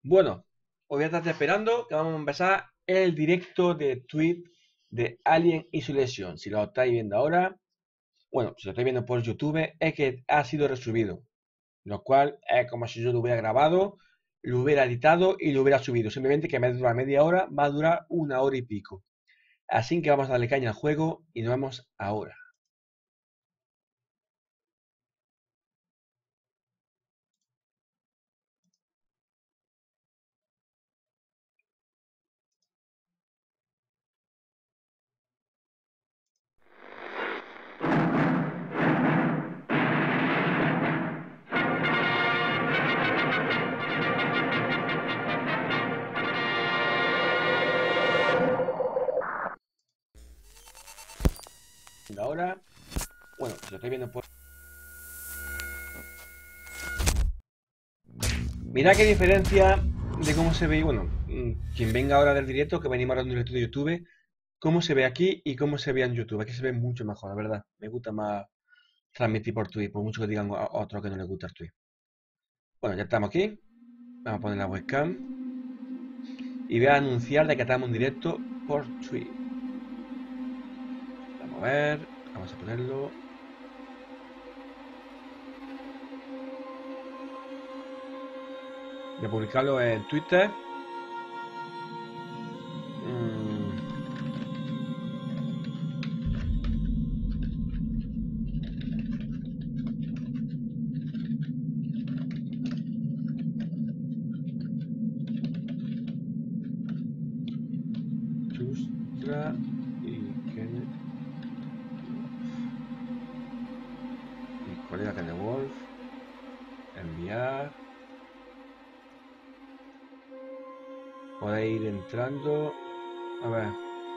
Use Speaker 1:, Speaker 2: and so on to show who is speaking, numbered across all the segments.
Speaker 1: Bueno, os voy a estar esperando que vamos a empezar el directo de Twitch de Alien Isolation. Si lo estáis viendo ahora, bueno, si lo estáis viendo por YouTube, es que ha sido resubido. Lo cual es como si yo lo hubiera grabado, lo hubiera editado y lo hubiera subido. Simplemente que en vez de durar media hora, va a durar 1 hora y pico. Así que vamos a darle caña al juego y nos vemos ahora. Ahora, bueno, si lo estáis viendo por... Mirad qué diferencia de cómo se ve, bueno, quien venga ahora del directo, que venimos ahora de un directo de YouTube, cómo se ve aquí y cómo se ve en YouTube. Aquí se ve mucho mejor, la verdad. Me gusta más transmitir por Twitch, por mucho que digan a otros que no les gusta el Twitch. Bueno, ya estamos aquí. Vamos a poner la webcam. Y voy a anunciar de que estamos en directo por Twitch. Vamos a ver. Vamos a ponerlo. Voy a publicarlo en Twitter. Chustra y Kenneth. Mi colega Kenneth Wolf. Enviar. Podéis ir entrando. A ver.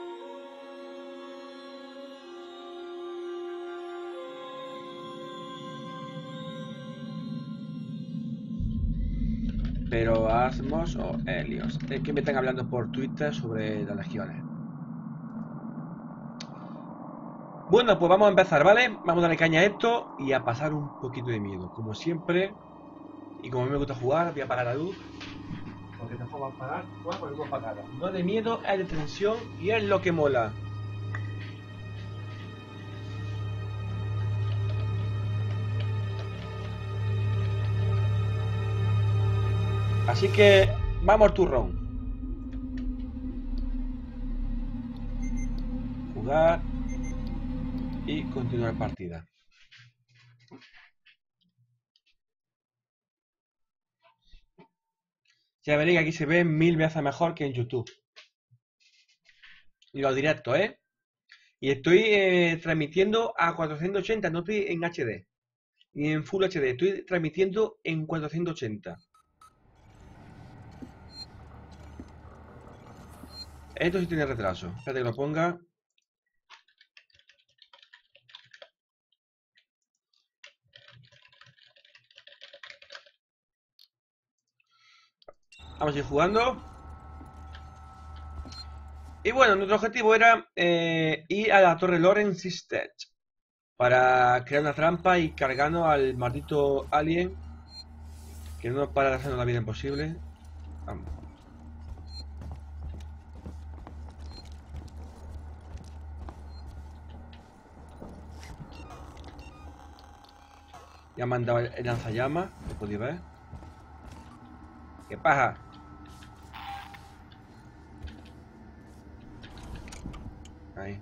Speaker 1: Pero Asmos o Helios. Es que me están hablando por Twitter sobre las legiones. Bueno, pues vamos a empezar, ¿vale? Vamos a darle caña a esto y a pasar un poquito de miedo. Como siempre. Y como a mí me gusta jugar, voy a apagar la luz. Porque esta forma de parar, jugar con la luz apagada. No es de miedo, es de tensión y es lo que mola. Así que vamos al turrón. Jugar y continuar partida. Ya veréis que aquí se ve 1000 veces mejor que en YouTube. Y los directos, ¿eh? Y estoy transmitiendo a 480, no estoy en HD. Ni en Full HD, estoy transmitiendo en 480. Esto sí tiene retraso. Espérate que lo ponga. Vamos a ir jugando. Y bueno, nuestro objetivo era ir a la Torre Lawrence Stage para crear una trampa y cargarnos al maldito alien que no nos para de hacernos la vida imposible. Vamos. Ya me han dado el lanzallamas, lo podéis ver. ¿Qué pasa? Ahí.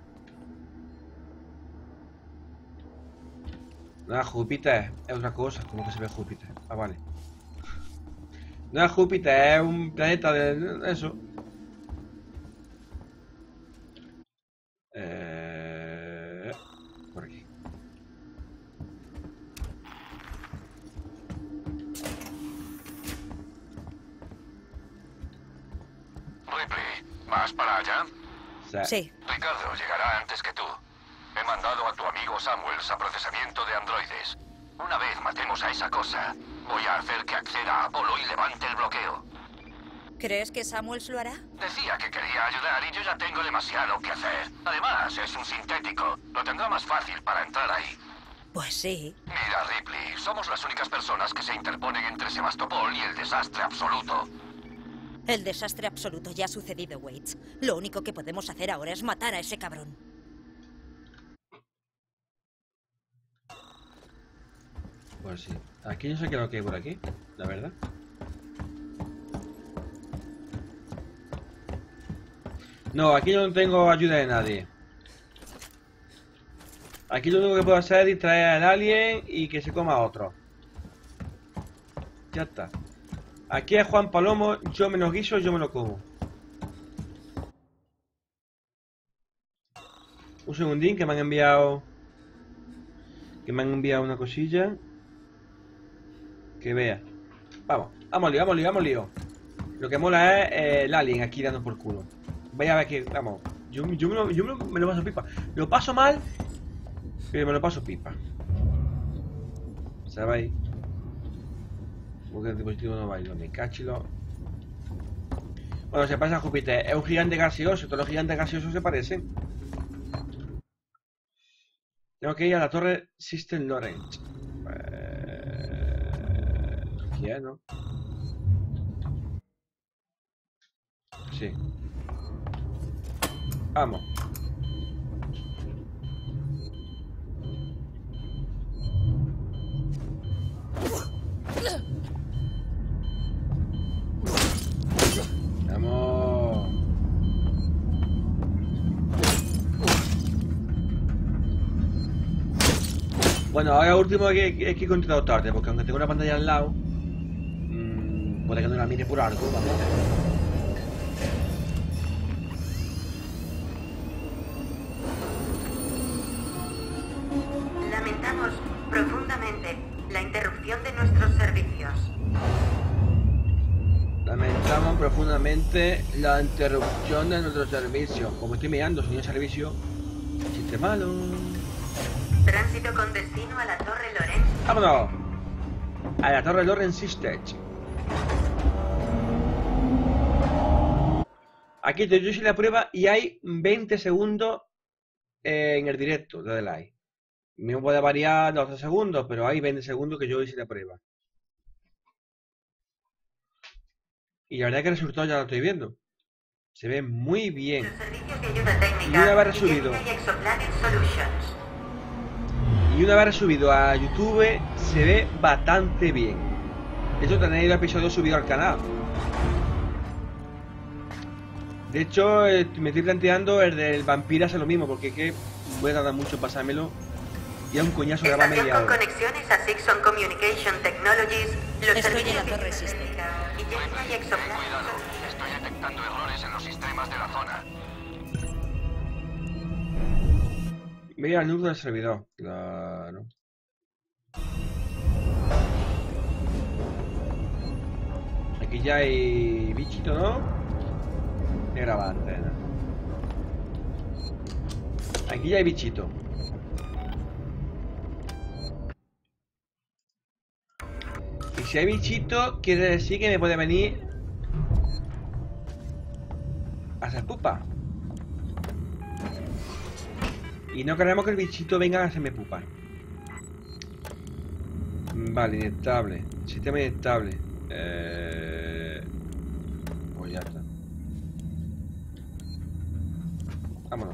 Speaker 1: No es Júpiter, es otra cosa, como que se ve Júpiter. Ah, vale. No es Júpiter, es un planeta de eso. Por aquí.
Speaker 2: Ripley, ¿vas para allá?
Speaker 3: Sí.
Speaker 2: Ricardo llegará antes que tú. He mandado a tu amigo Samuels a procesamiento de androides. Una vez matemos a esa cosa, voy a hacer que acceda a Apolo y levante el bloqueo.
Speaker 3: ¿Crees que Samuels lo hará?
Speaker 2: Decía que quería ayudar y yo ya tengo demasiado que hacer. Además, es un sintético. Lo tendrá más fácil para entrar ahí.
Speaker 3: Pues sí.
Speaker 2: Mira, Ripley, somos las únicas personas que se interponen entre Sebastopol y el desastre absoluto.
Speaker 3: El desastre absoluto ya ha sucedido, Waits. Lo único que podemos hacer ahora es matar a ese cabrón.
Speaker 1: Pues sí. Aquí no sé qué es lo que hay por aquí, la verdad. No, aquí no tengo ayuda de nadie. Aquí lo único que puedo hacer es distraer al alien y que se coma a otro. Ya está. Aquí es Juan Palomo, yo me lo guiso, yo me lo como. Un segundín que me han enviado... una cosilla. Que vea. Vamos lío. Lo que mola es el alien aquí dando por culo. Vaya a ver que, vamos. Yo me lo paso pipa. Lo paso mal, pero me lo paso pipa. ¿Sabéis? Porque el dispositivo no baila, me cachilo. Bueno, se pasa a Júpiter. Es un gigante gaseoso. Todos los gigantes gaseosos se parecen. Tengo que ir a la torre System Lawrence. Aquí es, ¿no? Sí. Vamos. Vamos. Bueno, ahora último es que he encontrado tarde, porque aunque tengo una pantalla al lado, puede que no la mire por algo, ¿vale?
Speaker 4: Lamentamos profundamente la interrupción de nuestros servicios.
Speaker 1: Lamentamos profundamente la interrupción de nuestro servicio. Como estoy mirando, señor servicio, chiste malo.
Speaker 4: Tránsito con destino a la Torre Lorenz.
Speaker 1: ¡Vámonos! A la torre Lawrence System. Aquí yo hice la prueba y hay 20 segundos en el directo de live. Me puede variar los 2 segundos, pero hay 20 segundos que yo hice la prueba. Y la verdad es que el resultado ya lo estoy viendo. Se ve muy bien. Y una vez resubido. Y una vez subido a YouTube se ve bastante bien. De hecho tenéis el episodio subido al canal. De hecho me estoy planteando el del vampiro hace lo mismo, porque es que voy a tardar mucho en pasármelo. Y es un coñazo grabar media hora.
Speaker 4: Con conexiones a Sixon Communication Technologies.
Speaker 3: Estoy en la torre System.
Speaker 2: Cuidado, estoy detectando errores en los sistemas de la zona.
Speaker 1: Mira el nudo del servidor. Claro. Aquí ya hay bichito, ¿no? He grabado antena. Aquí ya hay bichito. Y si hay bichito, quiere decir que me puede venir a hacer pupa. Y no queremos que el bichito venga a hacerme pupa. Vale, inestable. Sistema inestable. Pues ya está. Vámonos.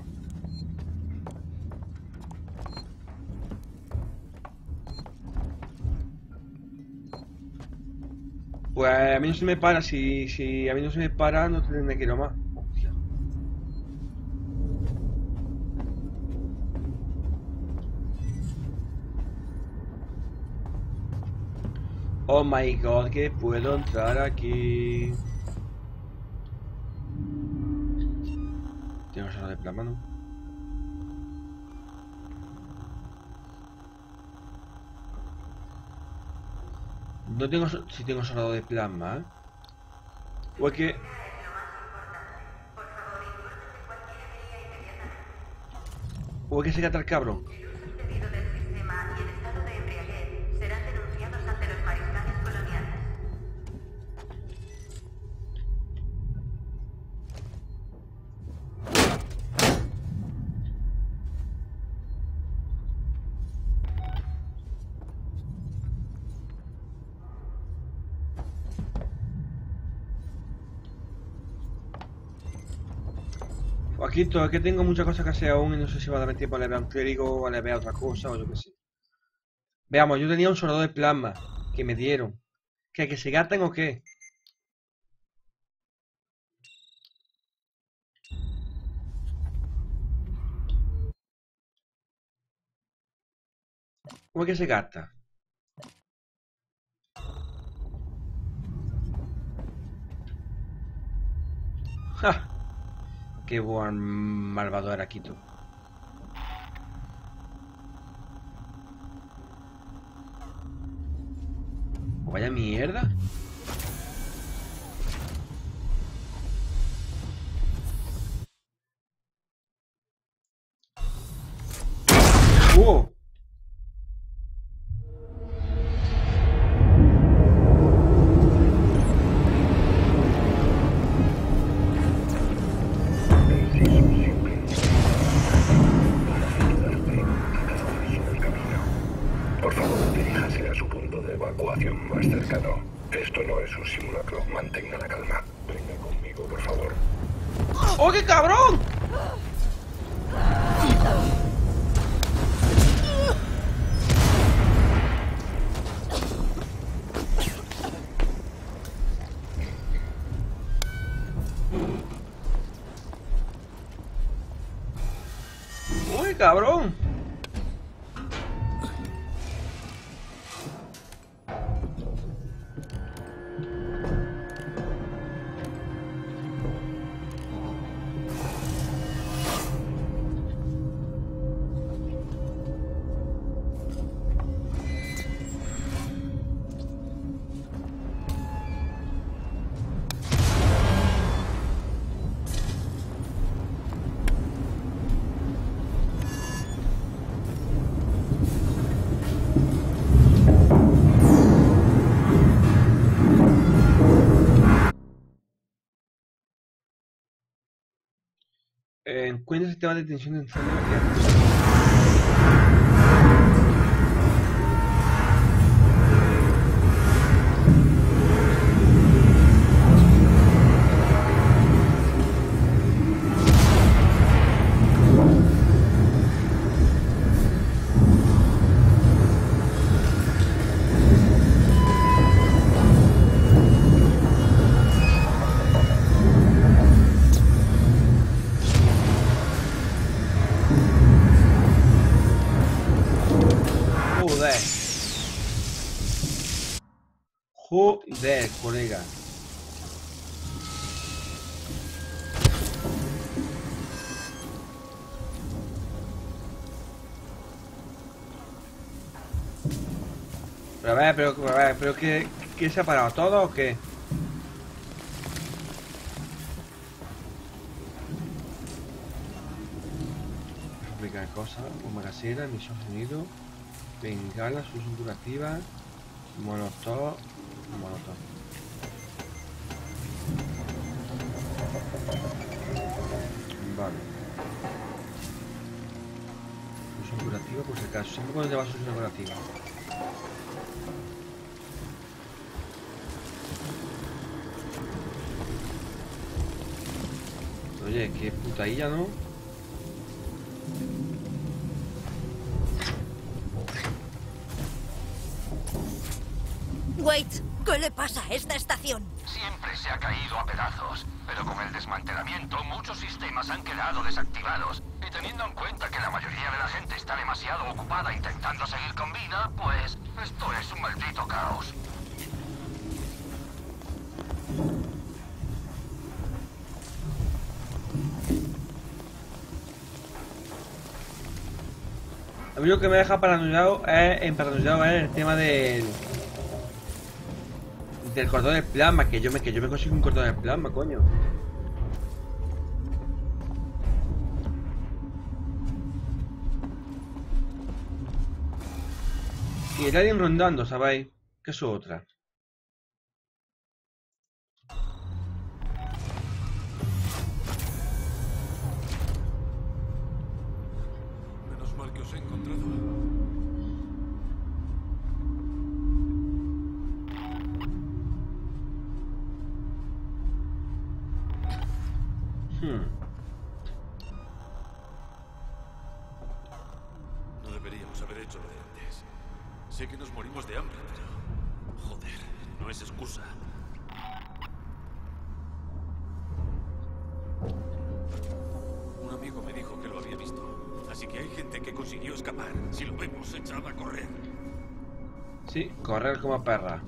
Speaker 1: Pues a mí no se me para. Si a mí no se me para, no tendré que ir más. Hostia. Oh my god, que puedo entrar aquí. Tengo solo de plasma, ¿no? No tengo... Si tengo solo de plasma, ¿eh? O es que... O es que se cata el cabrón. Joaquito, es que tengo muchas cosas que hacer aún y no sé si va a darme tiempo a leer a un clérigo o a leer otra cosa o yo qué sé. Veamos, yo tenía un soldado de plasma que me dieron. ¿Que se gastan o qué? ¿Cómo es que se gasta? ¡Ja! ¡Qué buen malvado era Quito! Pues vaya mierda. ¡Oh!
Speaker 5: Por favor, diríjase a su punto de evacuación más cercano. Esto no es un simulacro. Mantenga la calma. Venga conmigo, por favor.
Speaker 1: ¡Oh, qué cabrón! ¡Uy, cabrón! Encuentra el sistema de detención de incendio y acceso. Joder. Joder, colega. Pero a ver, pero ¿qué se ha parado todo o qué? Fabricar cosas, bomba casera, emisión sonido, bengala, solución durativa, molotov, molotov. Vale. Solución curativa por si acaso, siempre cuando lleva solución curativa. Oye, qué putadilla, ¿no?
Speaker 3: Wait, ¿qué le pasa a esta estación?
Speaker 2: Siempre se ha caído a pedazos, pero con el desmantelamiento muchos sistemas han quedado desactivados. Y teniendo en cuenta que la mayoría de la gente está demasiado ocupada intentando seguir con vida, pues esto es un maldito caos.
Speaker 1: A mí lo que me deja paranoiado es el tema del cordón de plasma, que yo me consigo un cordón de plasma, coño. Y el alien rondando, ¿sabéis? Que eso es otra.
Speaker 6: Menos mal que os he encontrado. Sé que nos morimos de hambre, pero... Joder, no es excusa. Un amigo me dijo que lo había visto. Así que hay gente que consiguió escapar. Si lo vemos, echad a correr.
Speaker 1: Sí, correr como perra.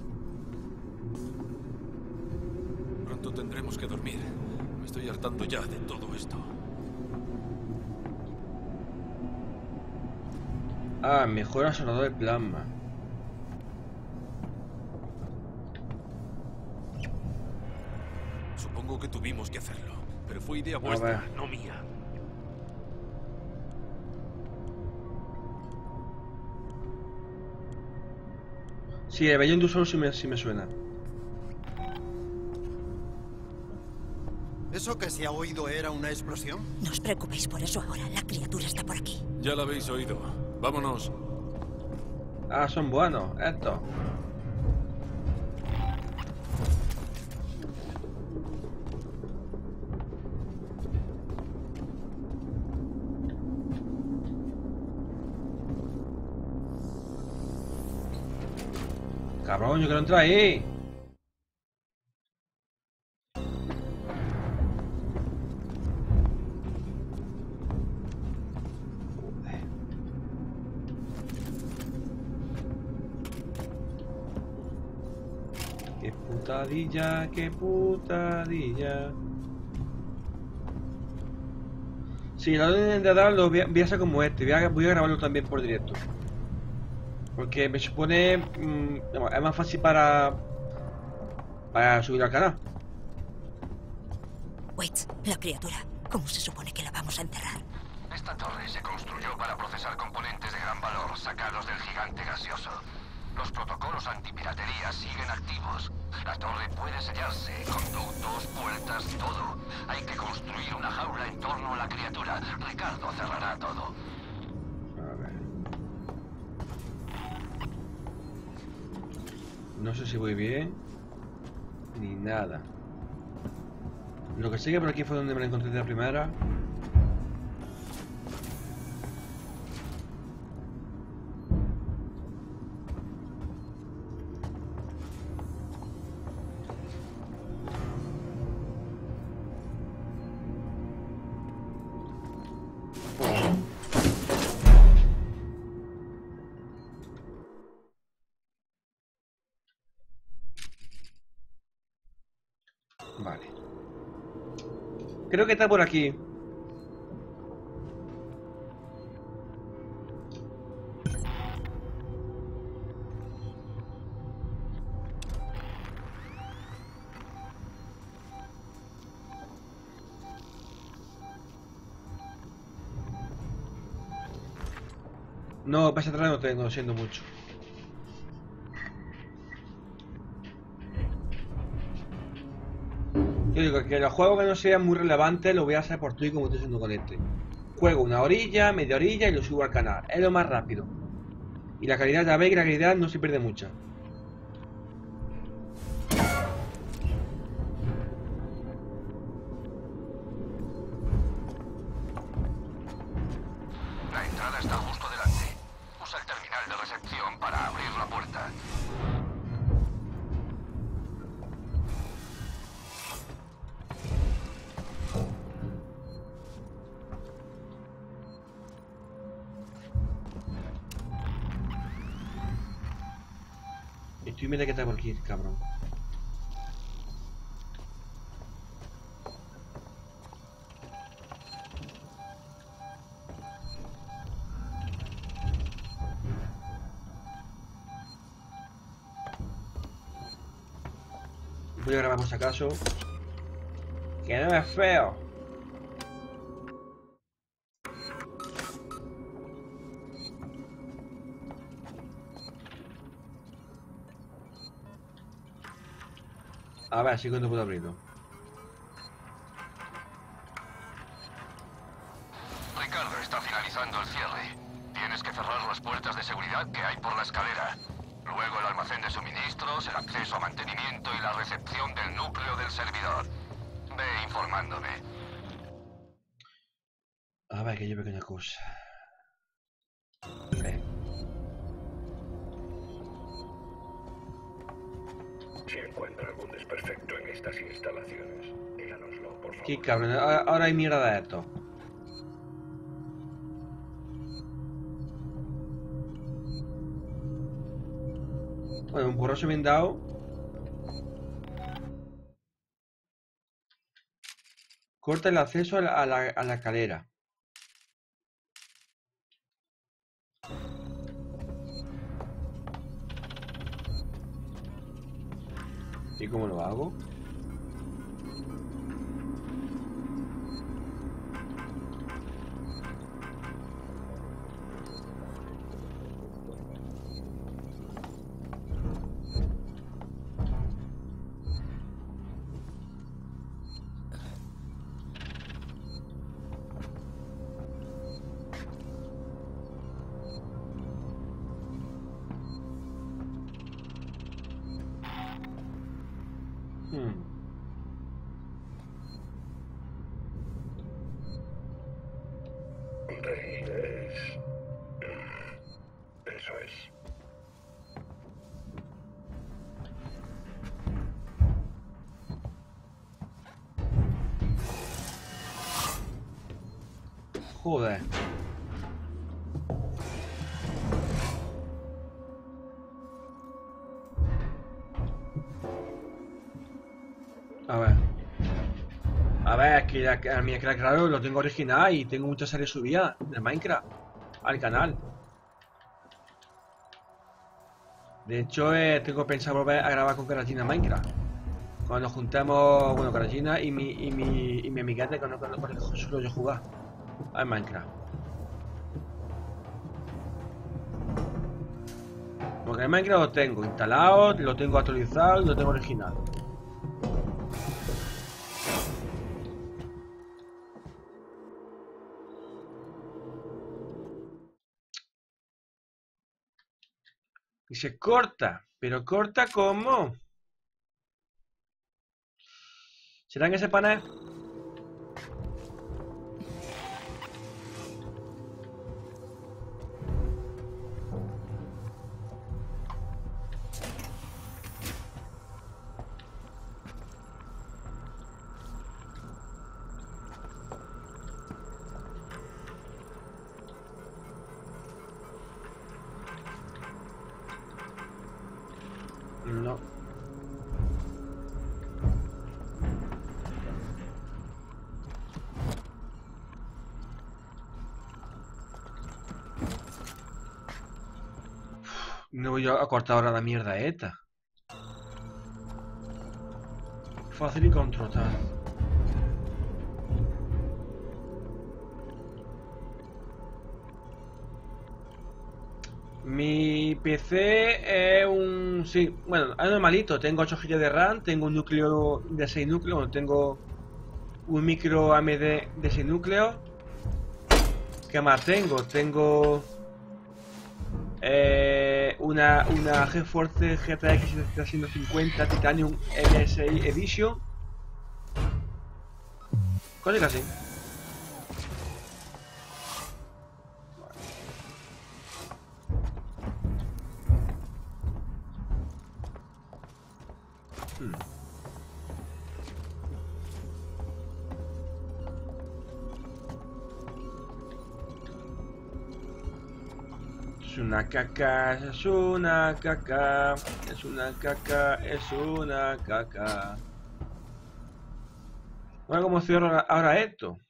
Speaker 6: Pronto tendremos que dormir. Me estoy hartando ya de todo esto.
Speaker 1: Ah, mejora sonador de plasma.
Speaker 6: Supongo que tuvimos que hacerlo, pero fue idea vuestra, no mía.
Speaker 1: Sí, el Beyond solo sí me suena.
Speaker 7: ¿Eso que se ha oído era una explosión?
Speaker 3: No os preocupéis por eso ahora. La criatura está por aquí.
Speaker 6: Ya la habéis oído. Vámonos.
Speaker 1: Ah, son buenos, estos. Cabrón, yo quiero entrar ahí. Qué putadilla, qué putadilla. Sí, la orden de dar lo voy a hacer como este. Voy a grabarlo también por directo. Porque me supone... es más fácil para subir al canal.
Speaker 3: Wait, la criatura. ¿Cómo se supone que la vamos a enterrar?
Speaker 2: Esta torre se construyó para procesar componentes de gran valor sacados del gigante gaseoso. Los protocolos antipiratería siguen activos. La torre puede sellarse, conductos, puertas, todo. Hay que construir una jaula en torno a la criatura. Ricardo cerrará todo.
Speaker 1: A ver. No sé si voy bien. Ni nada. Lo que sé que por aquí fue donde me la encontré de la primera. Vale. Creo que está por aquí. No, pasa atrás no tengo, lo siento mucho. Yo digo que los juegos que no sean muy relevantes lo voy a hacer por Twitch como estoy haciendo con este. Juego una orilla, media orilla y lo subo al canal. Es lo más rápido. Y la calidad, ya veis que la calidad no se pierde mucha.
Speaker 2: La entrada está justo delante. Usa el terminal de recepción para abrir la puerta.
Speaker 1: Estoy mira que está por aquí, cabrón. Voy a grabar por si acaso. Que no es feo. A ver, si cuando puedo abrirlo.
Speaker 2: Ricardo está finalizando el cierre. Tienes que cerrar las puertas de seguridad que hay por la escalera. Luego el almacén de suministros, el acceso a mantenimiento y la recepción del núcleo del servidor. Ve informándome.
Speaker 1: A ver, que yo pequeña cosa. Vale.
Speaker 5: Si encuentra algún desperfecto en estas instalaciones, díganoslo, por favor.
Speaker 1: Qué cabrón, ahora hay mierda de esto. Bueno, un porrazo bien dado. Corta el acceso a la escalera. ¿Y cómo lo hago?
Speaker 5: Rey es... Eso es.
Speaker 1: Joder. A ver, es que a mí, claro, lo tengo original y tengo muchas series subidas de Minecraft al canal. De hecho, tengo pensado volver a grabar con Caragina Minecraft. Cuando nos juntemos, bueno, Caragina y mi amiguete con el que suelo yo jugar al Minecraft. Porque el Minecraft lo tengo instalado, lo tengo actualizado y lo tengo original. Y se corta, pero corta ¿cómo? ¿Será en ese panel? No. No voy a cortar ahora la mierda esta. Fácil y controlar. Mi PC es un... Sí, bueno, es normalito. Tengo 8 GB de RAM, tengo un núcleo de 6 núcleos, tengo un micro AMD de 6 núcleos. ¿Qué más tengo? Tengo una GeForce GTX 750 Titanium MSI Edition. Cosas así. Es una caca, es una caca, es una caca, es una caca. Bueno, ¿cómo cierro ahora esto?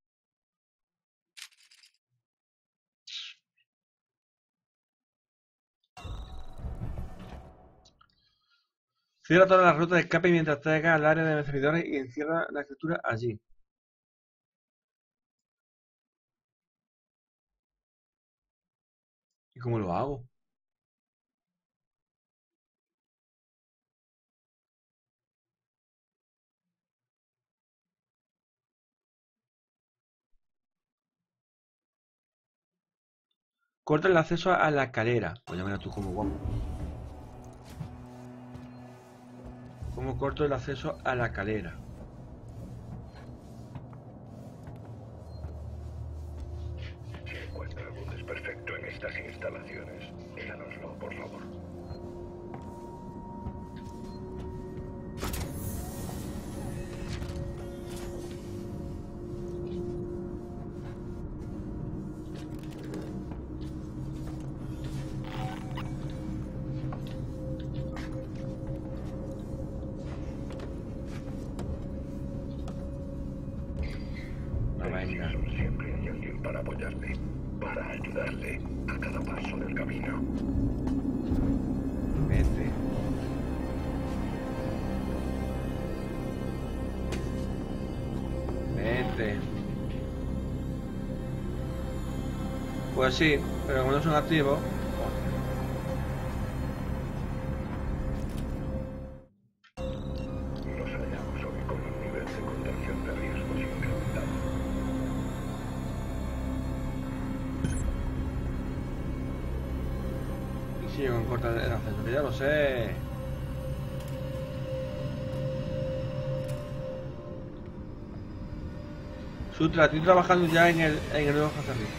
Speaker 1: Cierra todas las rutas de escape mientras llega al área de servidores y encierra la escritura allí. ¿Y cómo lo hago? Corta el acceso a la escalera. Pues ya verás tú cómo guapo. ¿Cómo corto el acceso a la escalera?
Speaker 5: Si encuentra algún desperfecto en estas instalaciones, díganoslo, por favor.
Speaker 1: Venga.
Speaker 5: Siempre hay alguien para apoyarle, para ayudarle a cada paso del camino.
Speaker 1: Vete. Vete. Pues sí, pero como no son activos.
Speaker 5: Nos hallamos hoy con un nivel de contención de riesgos incrementado.
Speaker 1: Y sigue con corta el acceso, que ya lo sé. Sutra, estoy trabajando ya en el nuevo ferrocarril.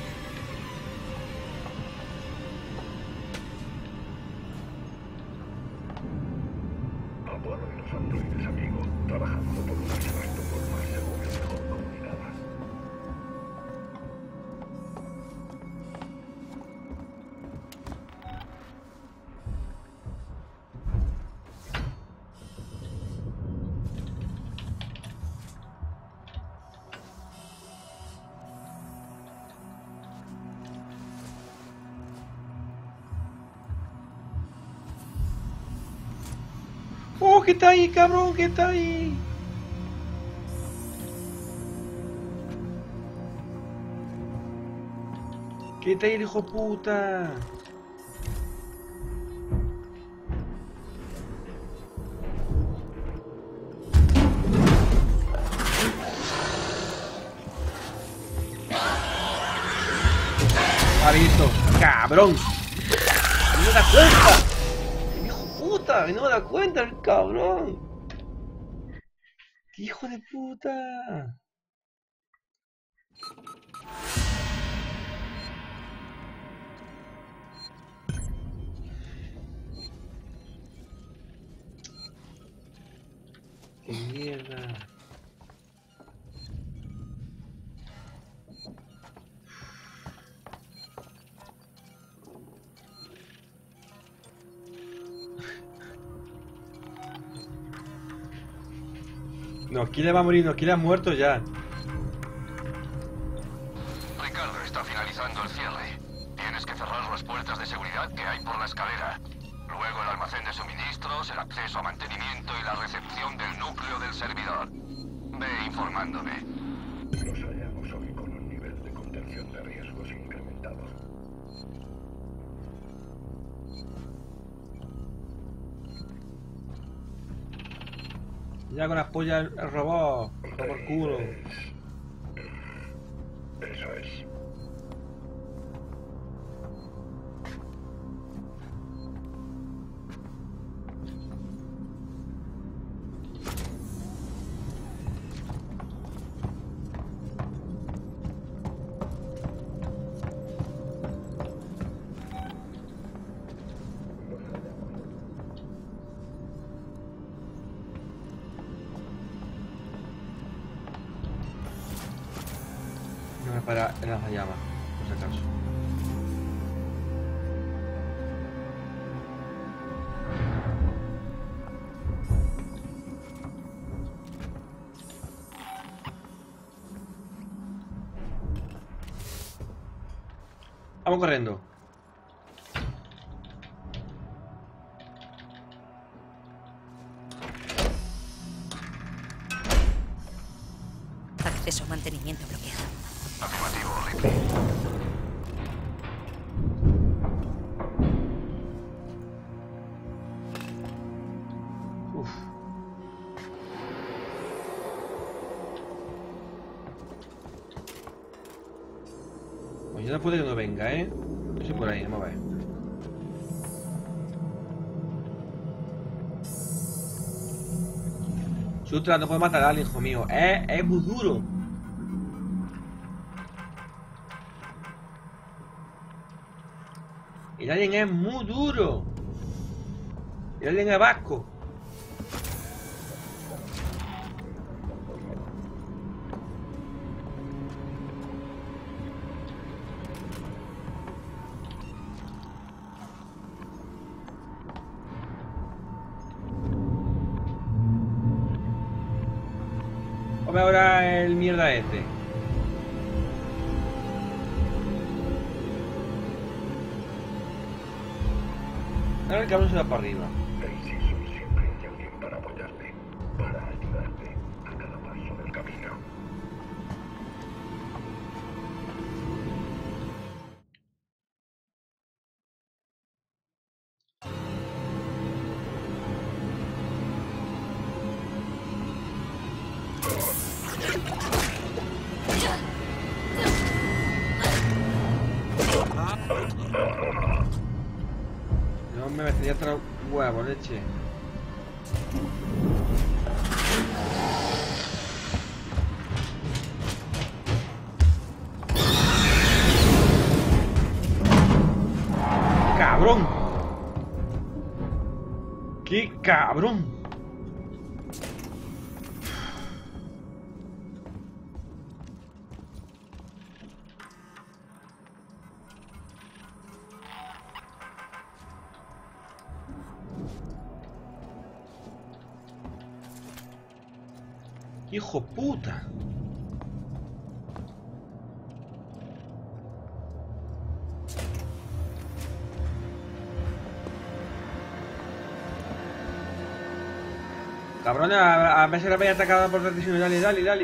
Speaker 5: Apolo y los androides amigos, trabajando por una Sebastopol más segura y mejor comunicada.
Speaker 1: ¡Oh, que está ahí, cabrón! ¡Que está ahí! ¡Que está ahí el hijo puta! ¡Ha visto! ¡Cabrón! ¡No me da cuenta! ¡El hijo puta! ¡No me da cuenta el cabrón! ¡Qué hijo de puta! ¡Qué mierda! No, Kile va a morir, no, Kile ha muerto ya.
Speaker 2: Ricardo está finalizando el cierre. Tienes que cerrar las puertas de seguridad que hay por la escalera. Luego el almacén de suministros, el acceso a mantenimiento y la recepción del núcleo del servidor. Ve informándome.
Speaker 5: Nos hallamos hoy con un nivel de contención de riesgos incrementado.
Speaker 1: Ya con las pollas el robot. Por culo.
Speaker 5: Eso es.
Speaker 1: No me para en las llamas, por si acaso. Vamos corriendo.
Speaker 3: Acceso a mantenimiento bloqueado.
Speaker 2: Afirmativo, Ripley.
Speaker 1: Uf. Pues ya no puede que no venga, ¿eh? Yo soy por ahí, vamos a ver. Sutra, no puede matar al hijo mío. Es muy duro. El alien es muy duro. El alien es vasco. Come ahora el mierda este. Ahora el cabrón se va para arriba.
Speaker 5: En Season siempre hay alguien para apoyarte, para ayudarte a cada paso del camino.
Speaker 1: No me metería otra huevo, leche. ¡Cabrón! ¡Qué cabrón! ¡Hijo puta! Cabrón, a veces la veía atacada por tradición. Dale.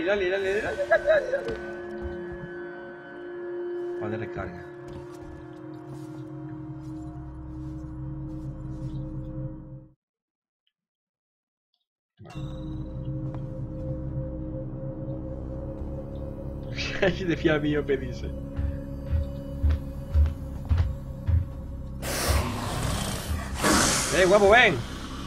Speaker 1: Vale, recarga. Si te fía mío, me dice. Guapo, ven.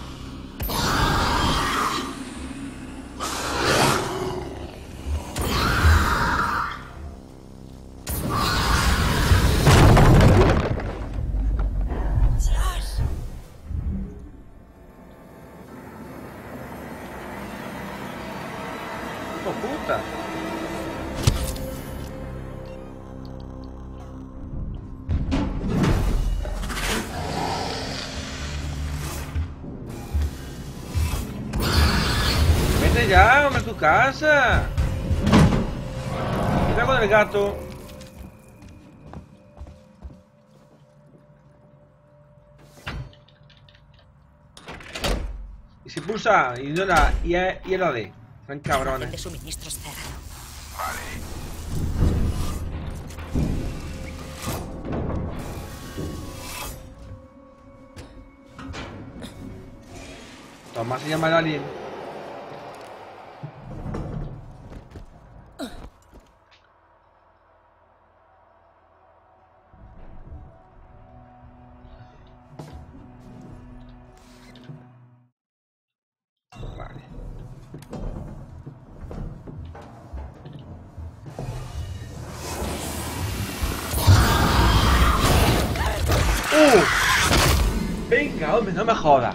Speaker 1: ¡Hijo puta! Vete ya, hombre, a tu casa. ¿Qué hago del gato? Y se pulsa y no la y la D. Están cabrones.
Speaker 3: El de suministros cerrado.
Speaker 1: Toma, se llama el alien. Vale. Venga, hombre, no me jodas.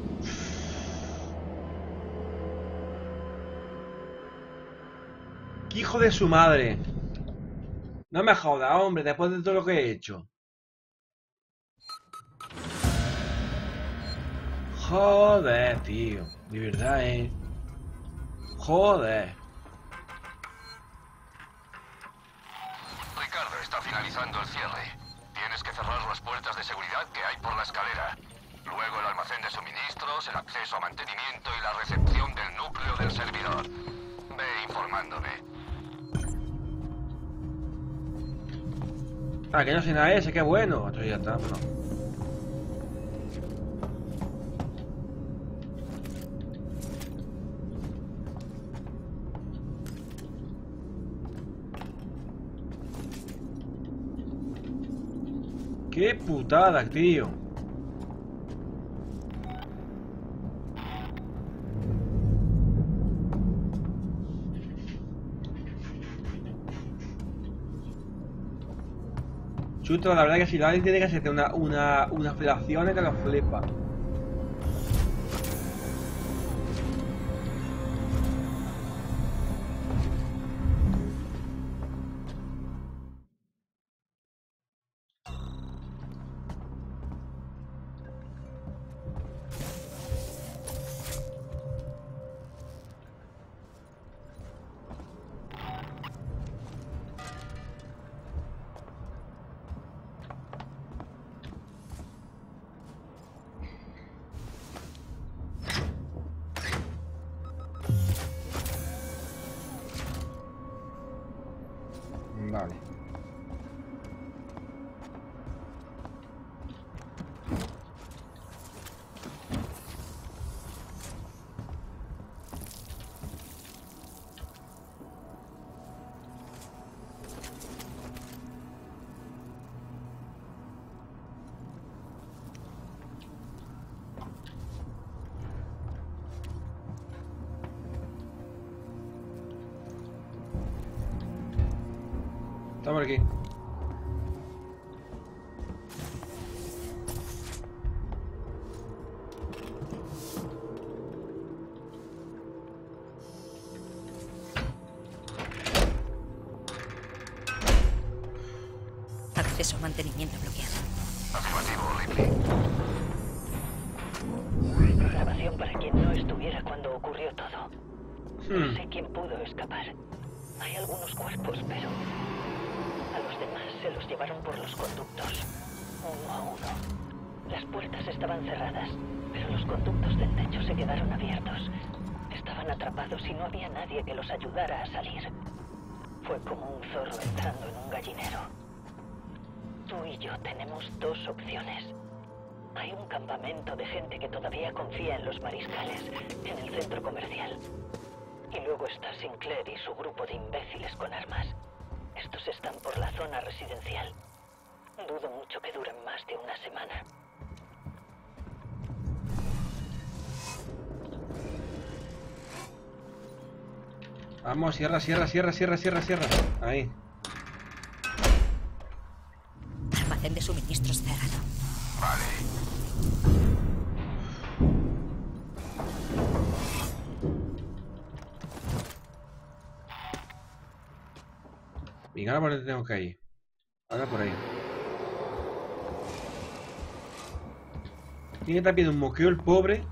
Speaker 1: ¡Qué hijo de su madre! No me jodas, hombre, después de todo lo que he hecho. Joder, tío. De verdad, Joder.
Speaker 2: Ricardo está finalizando el cierre. Tienes que cerrar las puertas de seguridad que hay por la escalera. Luego el almacén de suministros, el acceso a mantenimiento y la recepción del núcleo del servidor. Ve informándome.
Speaker 1: Ah, que no sé nada ese, qué bueno. Entonces ya está, no. Qué putada, tío. Chuto, la verdad que si la alguien tiene que hacerte unas felaciones que lo flipa. Vale. Estamos aquí.
Speaker 3: Acceso a mantenimiento bloqueado.
Speaker 2: Afirmativo, Ripley.
Speaker 8: Grabación para quien no estuviera cuando ocurrió todo. No sé quién pudo escapar. Hay algunos cuerpos, pero a los demás se los llevaron por los conductos, uno a uno. Las puertas estaban cerradas, pero los conductos del techo se quedaron abiertos. Estaban atrapados y no había nadie que los ayudara a salir. Fue como un zorro entrando en un gallinero. Tú y yo tenemos dos opciones. Hay un campamento de gente que todavía confía en los mariscales, en el centro comercial. Y luego está Sinclair y su grupo de imbéciles con armas. Estos están por la zona residencial. Dudo mucho que duren más de una semana.
Speaker 1: Vamos, cierra. Ahí.
Speaker 3: Almacén de suministros cerrado.
Speaker 2: Vale.
Speaker 1: Venga, ahora por donde tengo que ir. Ahora por ahí. Tiene que estar pidiendo un moqueo el pobre.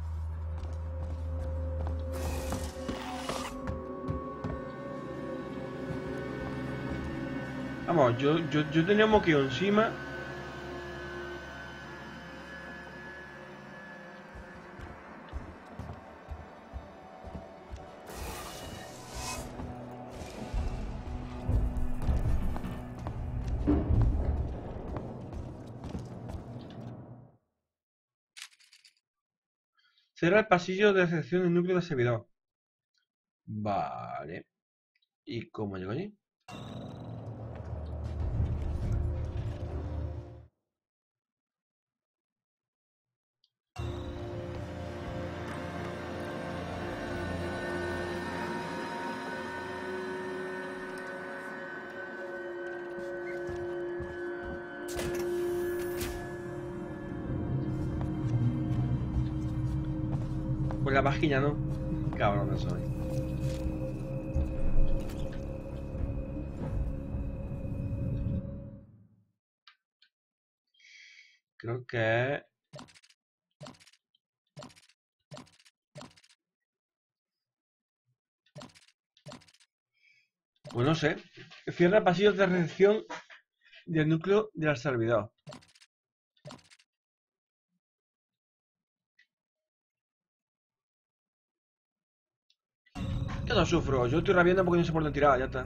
Speaker 1: Vamos, yo tenía un moqueo encima. Cerra el pasillo de recepción del núcleo de servidor. Vale. ¿Y cómo llego allí? Pues la vagina, ¿no? Cabrón, no soy. Creo que... Pues no sé. Cierra pasillos de recepción del núcleo del servidor. Yo no sufro, yo estoy rabiando porque no se pueden tirar, ya está.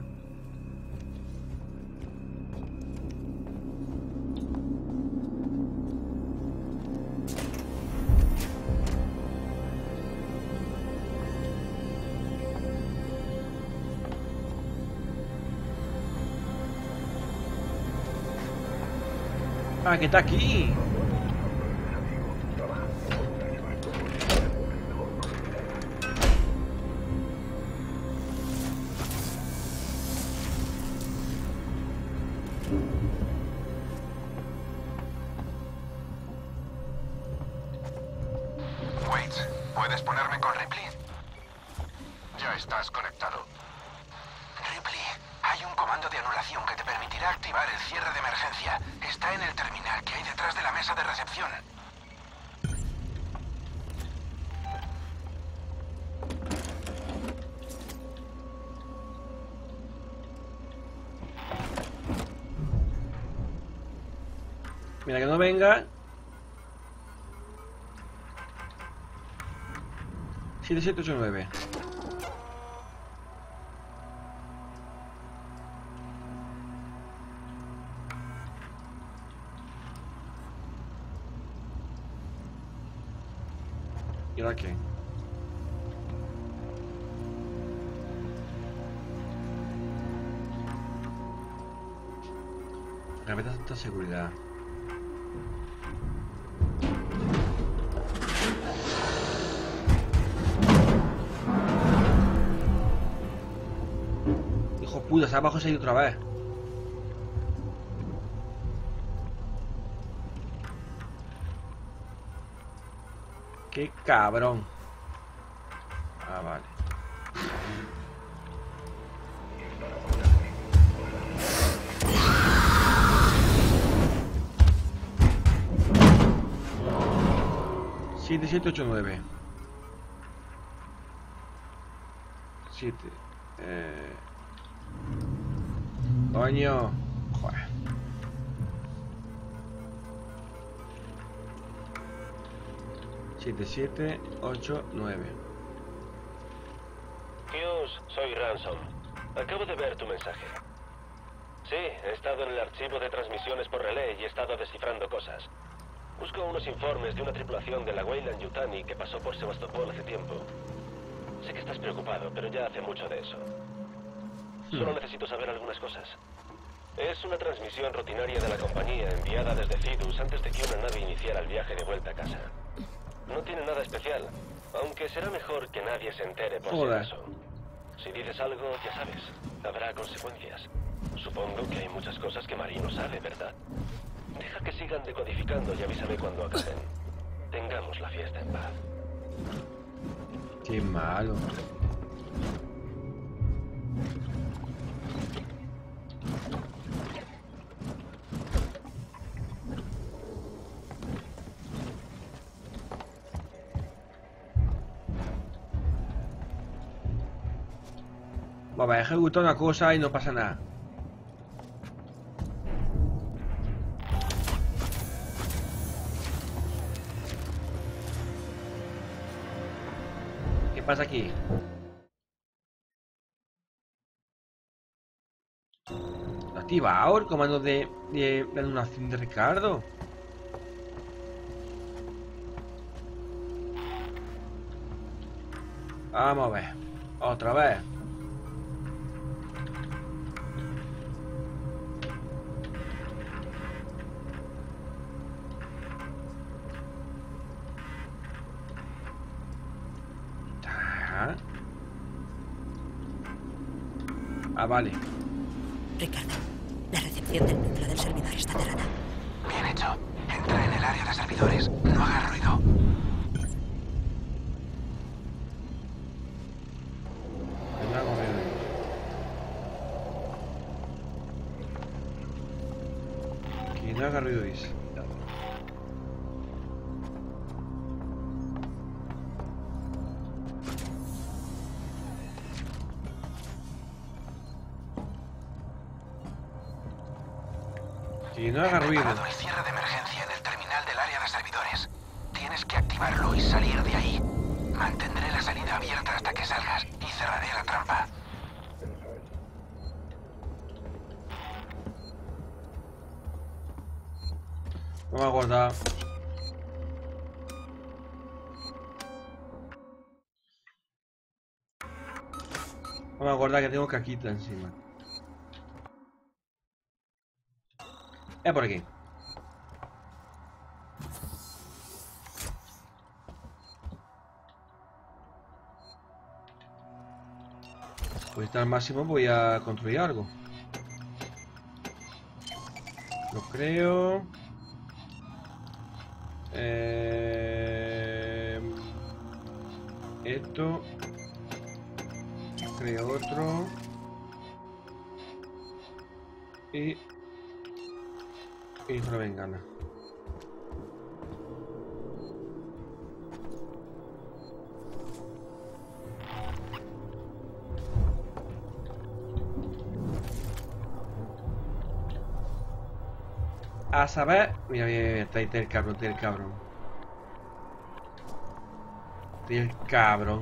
Speaker 1: Ah, que está aquí.
Speaker 2: Wait, ¿puedes ponerme con Ripley? Ya estás conectado. Ripley, hay un comando de anulación que te permitirá activar el cierre de emergencia. Está en el terminal que hay detrás de la mesa de recepción.
Speaker 1: Mira que no venga. 7789. ¿Ahora qué? Gaveta de alta seguridad. Hijo puta, está abajo se ha ido otra vez. Qué cabrón. Ah, vale. Siete, 7, 8, 9. 7. Coño. Joder. Siete, 7, 8, 9.
Speaker 9: Hughes, soy Ransom. Acabo de ver tu mensaje. Sí, he estado en el archivo de transmisiones por relé y he estado descifrando cosas. Busco unos informes de una tripulación de la Weyland-Yutani que pasó por Sebastopol hace tiempo. Sé que estás preocupado, pero ya hace mucho de eso. Solo necesito saber algunas cosas. Es una transmisión rutinaria de la compañía enviada desde Cidus antes de que una nave iniciara el viaje de vuelta a casa. No tiene nada especial, aunque será mejor que nadie se entere por si acaso. Si dices algo, ya sabes, habrá consecuencias. Supongo que hay muchas cosas que Marie no sabe, ¿verdad? Deja que sigan decodificando y avísame cuando acaben. Tengamos la fiesta en paz.
Speaker 1: Qué malo. Vamos a ejecutar una cosa y no pasa nada. ¿Qué pasa aquí? ¿Lo ha activado el comando de anulación de Ricardo? Vamos a ver. Otra vez. Ah, vale.
Speaker 3: Ricardo, la recepción del núcleo del servidor está cerrada.
Speaker 2: Bien hecho. Entra en el área de servidores. No hagas ruido.
Speaker 1: Que no haga ruido, dice. Que no haga ruido.
Speaker 2: He preparado el cierre de emergencia en el terminal del área de servidores. Tienes que activarlo y salir de ahí. Mantendré la salida abierta hasta que salgas y cerraré la trampa.
Speaker 1: Vamos a guardar. Vamos a guardar que tengo caquita encima. Es por aquí. Pues está al máximo, voy a construir algo. Lo creo. Esto. Creo otro. Y una bengala. A saber. Mira, está ahí el cabrón, el cabrón. El cabrón.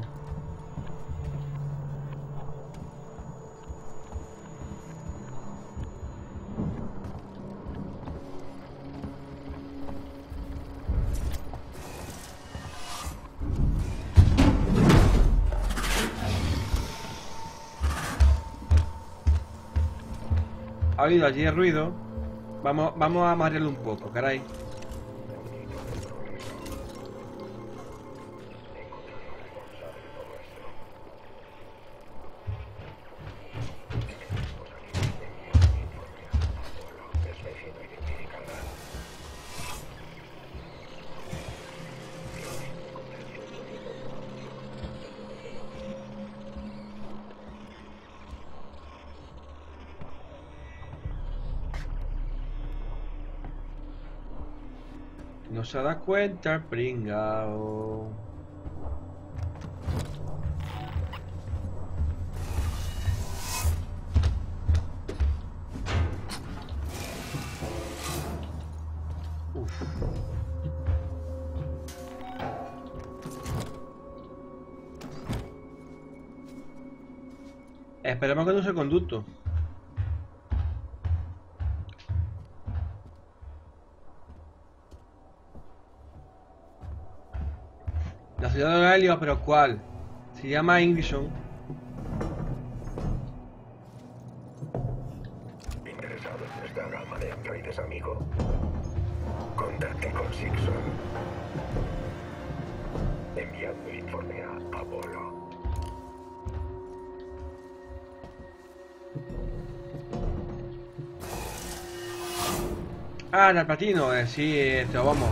Speaker 1: ha oído allí el ruido. Vamos a marearlo un poco, caray. No se da cuenta el pringao. Uf. Esperemos que no use conducto. La ciudad de Helios, pero ¿cuál? Se llama Ingison.
Speaker 5: Interesado en esta gama de androides, amigo. Contacte con Sixon. Enviando el informe a Apolo.
Speaker 1: Ah, el platino, sí, esto, vamos.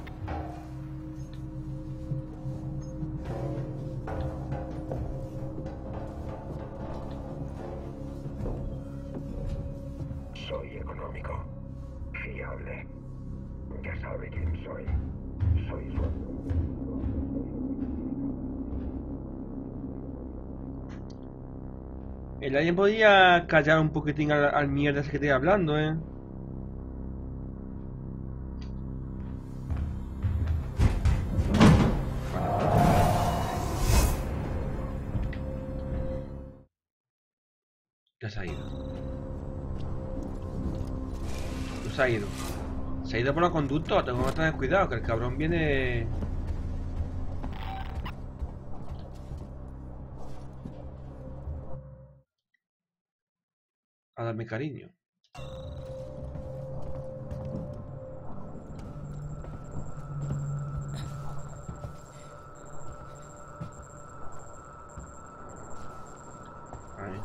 Speaker 5: Soy económico, fiable. Ya sabe quién soy. Soy su...
Speaker 1: El alien podía callar un poquitín al mierda ese que estoy hablando, Ya se ha ido. No se ha ido. Se ha ido por los conductos. Tengo que tener cuidado, que el cabrón viene... a darme cariño. Ahí.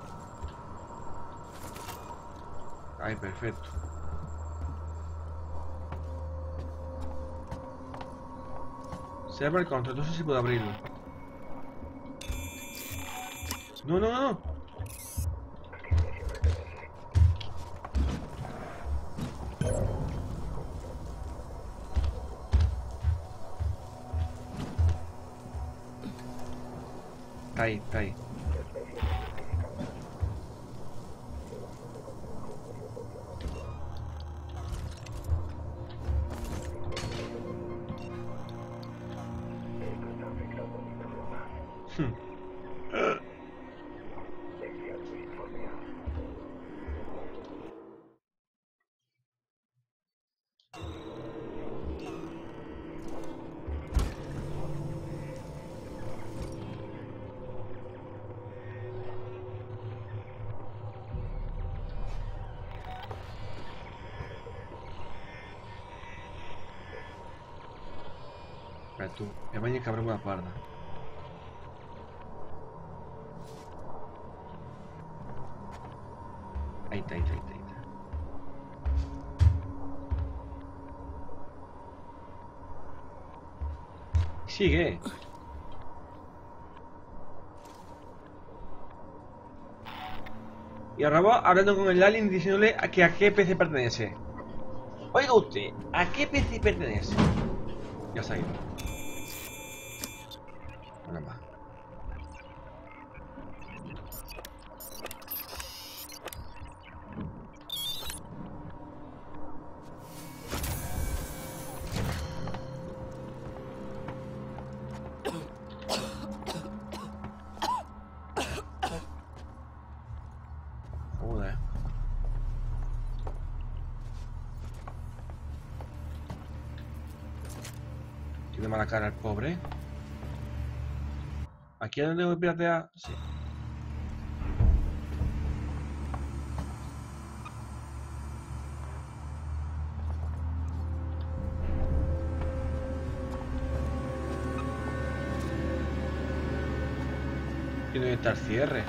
Speaker 1: Ahí, perfecto. Se abre el control, no sé si puedo abrirlo. No, no, no. Está ahí, está ahí. Tu, me baña cabrón una parda. Ahí está, ahí está, ahí está, ahí está. Sigue. Y ahora va hablando con el alien diciéndole a qué especie pertenece. Oiga usted, ¿a qué especie pertenece? Ya se ha ido. Bueno, más. Joder. Tiene mala cara el pobre. ¿Aquí es donde voy a piratear? Sí. ¿Y dónde está el cierre?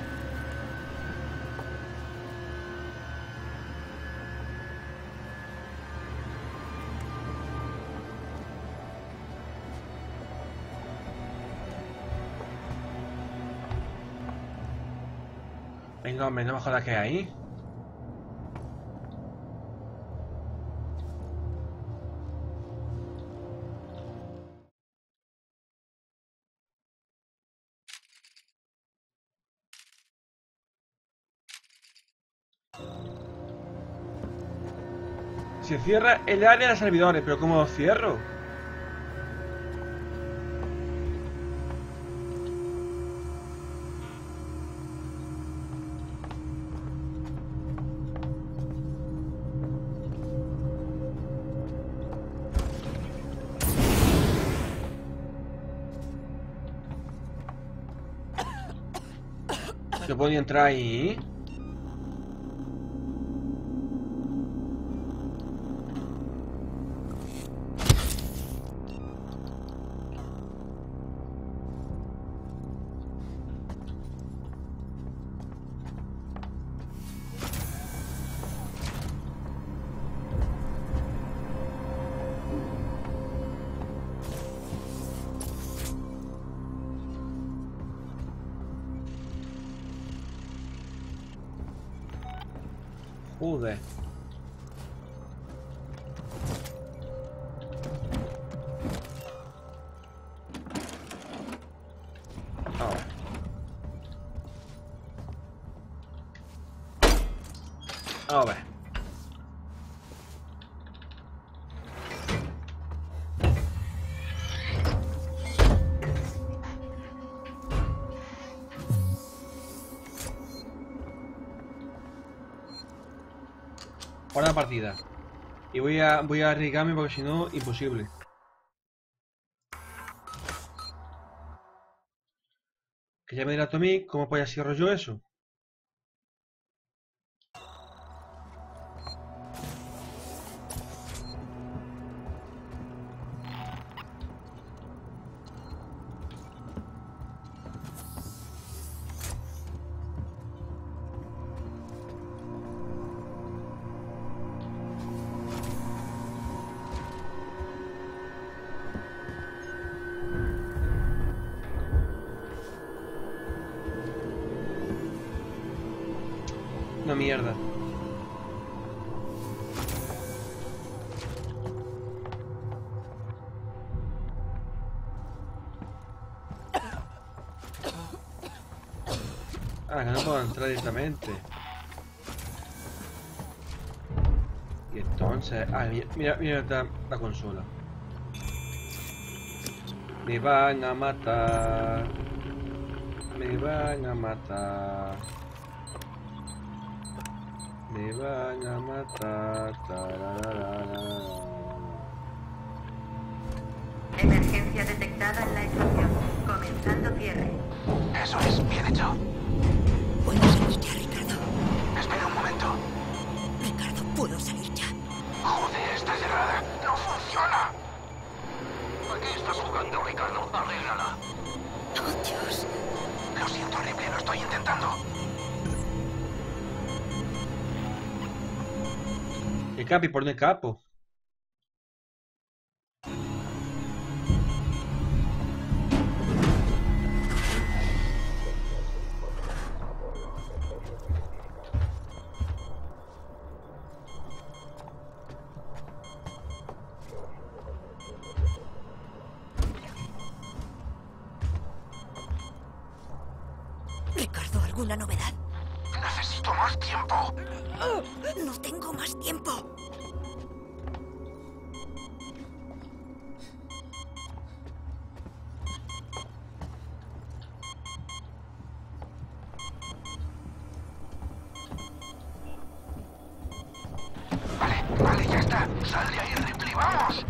Speaker 1: Venga, hombre, no me jodas que hay ahí. Se cierra el área de servidores, pero ¿cómo lo cierro? ¿No podía entrar ahí? Joder. A ver. Para la partida. Y voy a arriesgarme porque si no, imposible. Que ya me dirá Tommy cómo puede cierro yo eso. Una mierda. Ah, que no puedo entrar directamente. Y entonces... Ah, mira la consola. Me van a matar. Me van a matar. Me van a matar.
Speaker 4: Emergencia detectada en la estación. Comenzando cierre.
Speaker 2: Eso es, bien hecho.
Speaker 3: Puedo salir ya, Ricardo.
Speaker 2: Espera un momento.
Speaker 3: Ricardo, puedo salir ya.
Speaker 2: Joder, está cerrada. No funciona. ¿A qué estás jugando, Ricardo? Arréglala.
Speaker 3: Oh, Dios.
Speaker 2: Lo siento, Ripley, lo estoy intentando.
Speaker 1: El capi, por el capo.
Speaker 3: Ricardo, ¿alguna novedad?
Speaker 2: Necesito más tiempo.
Speaker 3: No tengo más tiempo.
Speaker 2: Vale, ya está. Sal de ahí, Ripley, vamos.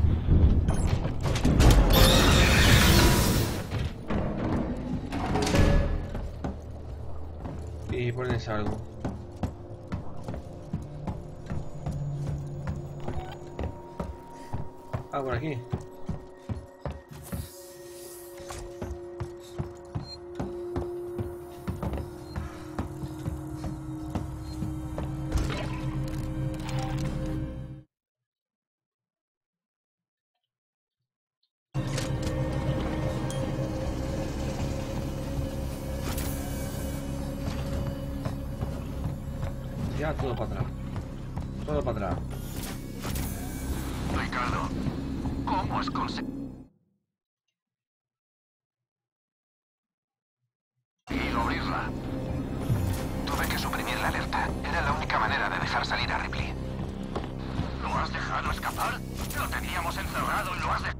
Speaker 1: Y pones algo. Ah, por aquí. Ya todo para atrás. Todo para atrás.
Speaker 2: Ricardo, ¿cómo has conseguido abrirla? Tuve que suprimir la alerta. Era la única manera de dejar salir a Ripley. ¿Lo has dejado escapar? Lo teníamos encerrado y lo has dejado.